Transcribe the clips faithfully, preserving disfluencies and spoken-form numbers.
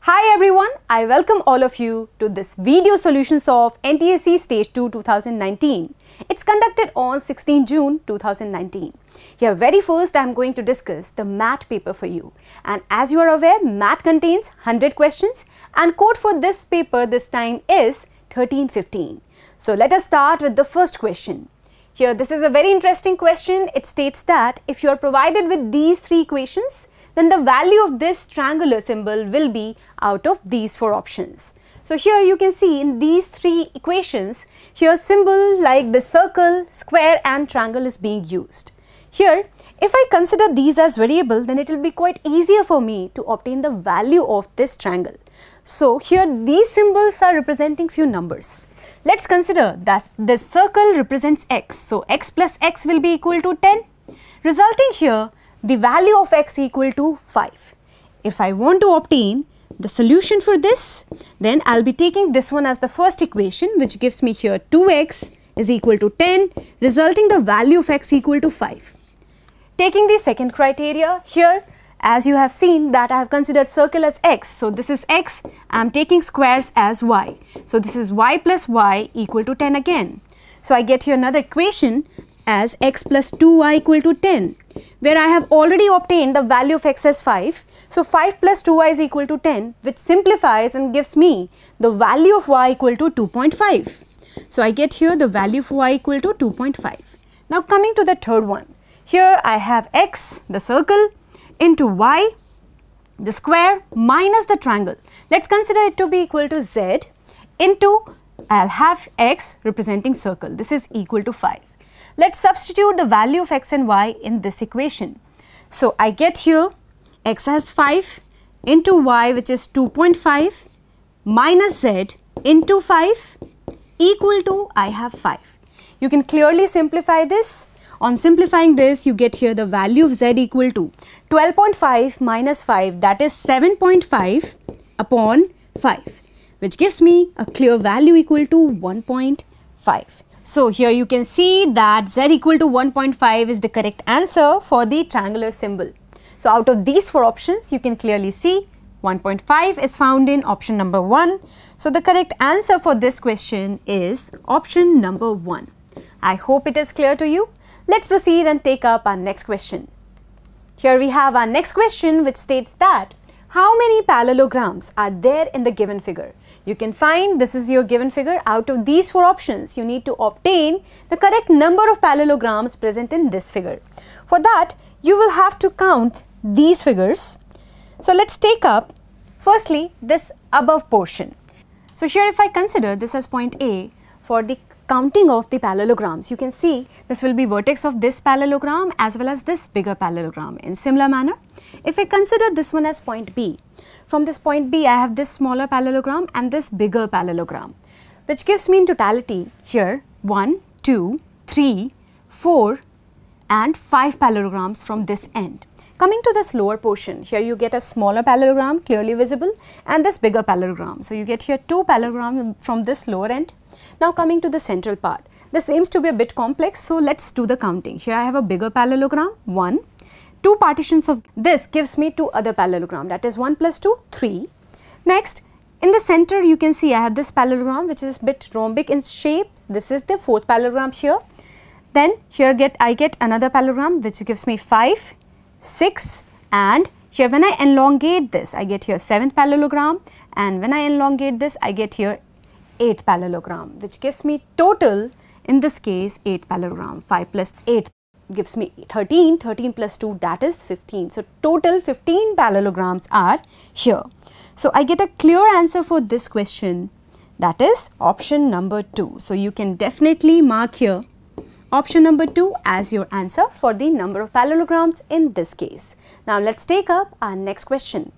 Hi everyone, I welcome all of you to this video solutions of N T S E Stage two twenty nineteen. It's conducted on sixteenth June two thousand nineteen. Here very first I am going to discuss the math paper for you. And as you are aware, math contains one hundred questions and code for this paper this time is thirteen fifteen. So let us start with the first question. Here this is a very interesting question. It states that if you are provided with these three equations, then the value of this triangular symbol will be out of these four options. So here you can see in these three equations, here symbol like the circle, square and triangle is being used. Here, if I consider these as variable, then it will be quite easier for me to obtain the value of this triangle. So here these symbols are representing few numbers. Let's consider that this circle represents x. So x plus x will be equal to ten, resulting here the value of x equal to five. If I want to obtain the solution for this, then I'll be taking this one as the first equation, which gives me here two x is equal to ten, resulting the value of x equal to five. Taking the second criteria, here as you have seen that I have considered circle as x, so this is x, I am taking squares as y. So this is y plus y equal to ten again. So I get here another equation as x plus two y equal to ten, where I have already obtained the value of x as five. So five plus two y is equal to ten, which simplifies and gives me the value of y equal to two point five. So I get here the value of y equal to two point five. Now coming to the third one. Here I have x, the circle, into y, the square, minus the triangle. Let's consider it to be equal to z, into I'll have x representing circle. This is equal to five. Let's substitute the value of x and y in this equation. So I get here x as five into y, which is two point five, minus z into five equal to I have five. You can clearly simplify this. On simplifying this, you get here the value of z equal to twelve point five minus five, that is seven point five upon five, which gives me a clear value equal to one point five. So here you can see that z equal to one point five is the correct answer for the triangular symbol. So out of these four options, you can clearly see one point five is found in option number one. So the correct answer for this question is option number one. I hope it is clear to you. Let's proceed and take up our next question. Here we have our next question, which states that how many parallelograms are there in the given figure? You can find this is your given figure. Out of these four options, you need to obtain the correct number of parallelograms present in this figure. For that, you will have to count these figures. So let's take up firstly this above portion. So here if I consider this as point A for the counting of the parallelograms, you can see this will be vertex of this parallelogram as well as this bigger parallelogram. In similar manner, if I consider this one as point B, from this point B I have this smaller parallelogram and this bigger parallelogram, which gives me in totality here one, two, three, four and five parallelograms from this end. Coming to this lower portion, here you get a smaller parallelogram clearly visible and this bigger parallelogram. So you get here two parallelograms from this lower end. Now coming to the central part, this seems to be a bit complex, so let's do the counting. Here I have a bigger parallelogram, one. Two partitions of this gives me two other parallelogram, that is one plus two, three. Next, in the center you can see I have this parallelogram which is a bit rhombic in shape. This is the fourth parallelogram here. Then here get I get another parallelogram which gives me five, six, and here when I elongate this I get here seventh parallelogram, and when I elongate this I get here eighth parallelogram, which gives me total in this case eight parallelogram. five plus eight gives me thirteen, thirteen plus two, that is fifteen. So total fifteen parallelograms are here. So I get a clear answer for this question, that is option number two. So you can definitely mark here option number two as your answer for the number of parallelograms in this case. Now let's take up our next question.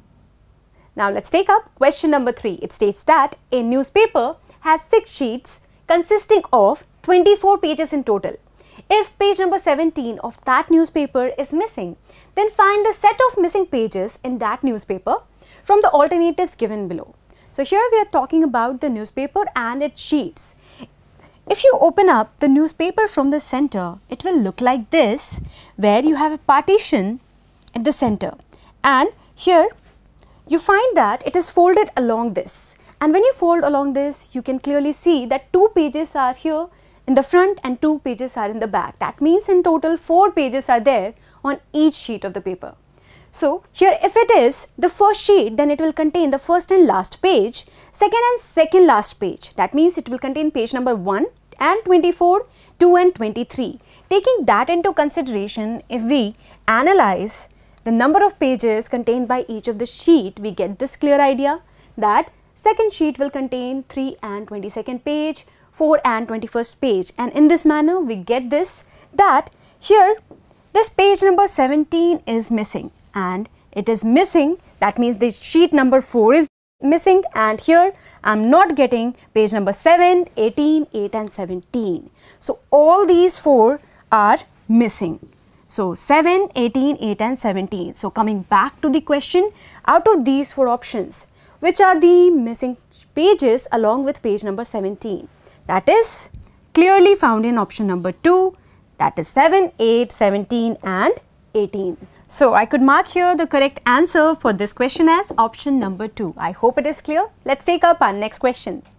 Now let's take up question number three. It states that a newspaper has six sheets consisting of twenty-four pages in total. If page number seventeen of that newspaper is missing, then find the set of missing pages in that newspaper from the alternatives given below. So here we are talking about the newspaper and its sheets. If you open up the newspaper from the center, it will look like this, where you have a partition at the center, and here you find that it is folded along this. And when you fold along this, you can clearly see that two pages are here in the front and two pages are in the back. That means in total four pages are there on each sheet of the paper. So here if it is the first sheet, then it will contain the first and last page, second and second last page. That means it will contain page number one and twenty-four, two and twenty-three. Taking that into consideration, if we analyze the number of pages contained by each of the sheet, we get this clear idea that second sheet will contain three and twenty-second page, four and twenty-first page, and in this manner we get this that here this page number seventeen is missing, and it is missing, that means the sheet number four is missing, and here I am not getting page number seven, eighteen, eight and seventeen. So all these four are missing. So seven, eighteen, eight and seventeen. So coming back to the question, out of these four options, which are the missing pages along with page number seventeen? That is clearly found in option number two, that is seven, eight, seventeen and eighteen. So I could mark here the correct answer for this question as option number two. I hope it is clear. Let's take up our next question.